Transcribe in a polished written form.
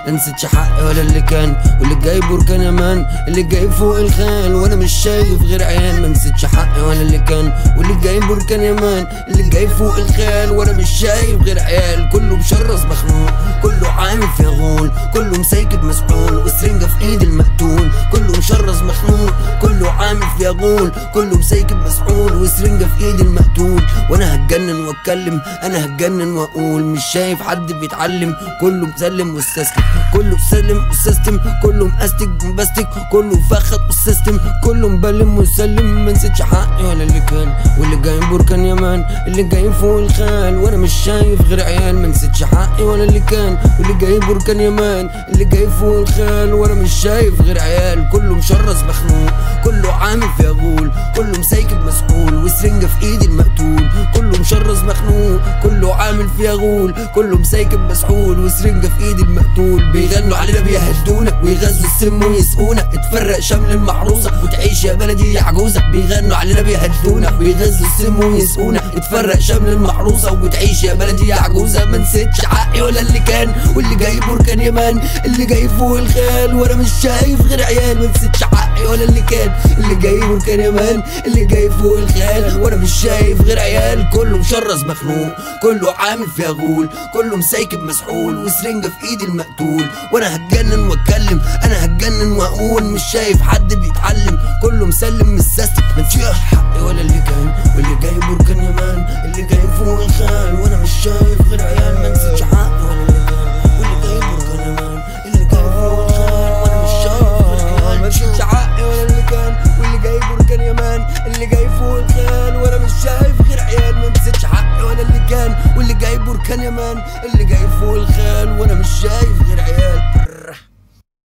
منسيتش حقي ولا اللي كان واللي جاي بركان يمان اللي جاي فوق الخيال وانا مش شايف غير عيال. منسيتش حقي ولا اللي كان واللي جاي بركان يمان اللي جاي فوق الخيال وانا مش شايف غير عيال. كله مشرس مخنوق كله عامل فيها غول كله مسيكب مسحول والسرنجة في ايد المقتول. كله مشرس مخنوق كله عامل فيها غول كله مسيكب مسحول والسرنجة في ايد المقتول. وانا هتجنن واتكلم انا هتجنن واقول مش شايف حد بيتعلم كله مسلم واستسلم. كله سلم والسيستم كله مأستك بمبستك كله فخد والسيستم كله مبلم وسلم. منسيتش حقي ولا اللي كان واللي جاي بركان يمان اللي جاي فوق الخيال وانا مش شايف غير عيال. منسيتش حقي ولا اللي كان واللي جاي بركان يمان اللي جاي فوق الخيال وانا مش شايف غير عيال. كله مشرس مخنوق كله عامل فيها غول كله مسيكب مسحول والسرنجة في ايد المقتول. كله مشرس مخنوق كله عامل فيها غول كله مسيكب مسحول وسرنجة في ايد المقتول. بيغنوا علينا بيهدونا ويغزوا السم ويسقونا اتفرق شمل المحروسة وتعيش يا بلدي يا عجوزة. بيغنوا علينا بيهدونا ويغزوا السم ويسقونا اتفرق شمل المحروسة وتعيش يا بلدي يا عجوزة. منسيتش حقي ولا اللي كان واللي جاي بركان يمان اللي جاي فوق الخيال وانا مش شايف غير عيال. منسيتش حقي ولا اللي كان اللي جاي بركان يمان اللي جاي فوق الخيال وانا مش شايف غير عيال. كله مشرس مخنوق كله عامل فيها غول كله مسيكب مسحول وسرنجة في ايد المقتول. وانا هتجنن واتكلم انا هتجنن واقول مش شايف حد بيتعلم كله مسلم مستسلم. منسيتش حقي ولا اللي كان واللي جاي بركان يمان اللي جاي فوق الخيال وانا مش شايف غير عيال. منسيتش حقي ولا اللي كان واللي جاي بركان يمان اللي جاي فوق الخيال وانا مش شايف غير عيال. منسيتش حقي ولا اللي كان واللي جاي بركان يمان اللي جاي فوق الخيال وانا مش شايف غير عيال. منسيتش حقي ولا اللي كان واللي جاي بركان يمان اللي جاي فوق الخيال وانا مش شايف غير عيال.